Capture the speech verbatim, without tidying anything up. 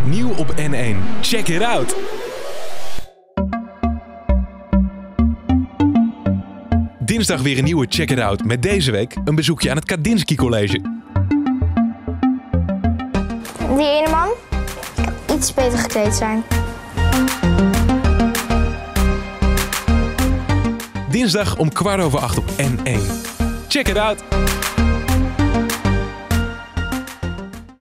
Nieuw op N één. Check it out! Dinsdag weer een nieuwe Check It Out met deze week een bezoekje aan het Kandinsky College. Die ene man kan iets beter gekleed zijn. Dinsdag om kwart over acht op N één. Check it out!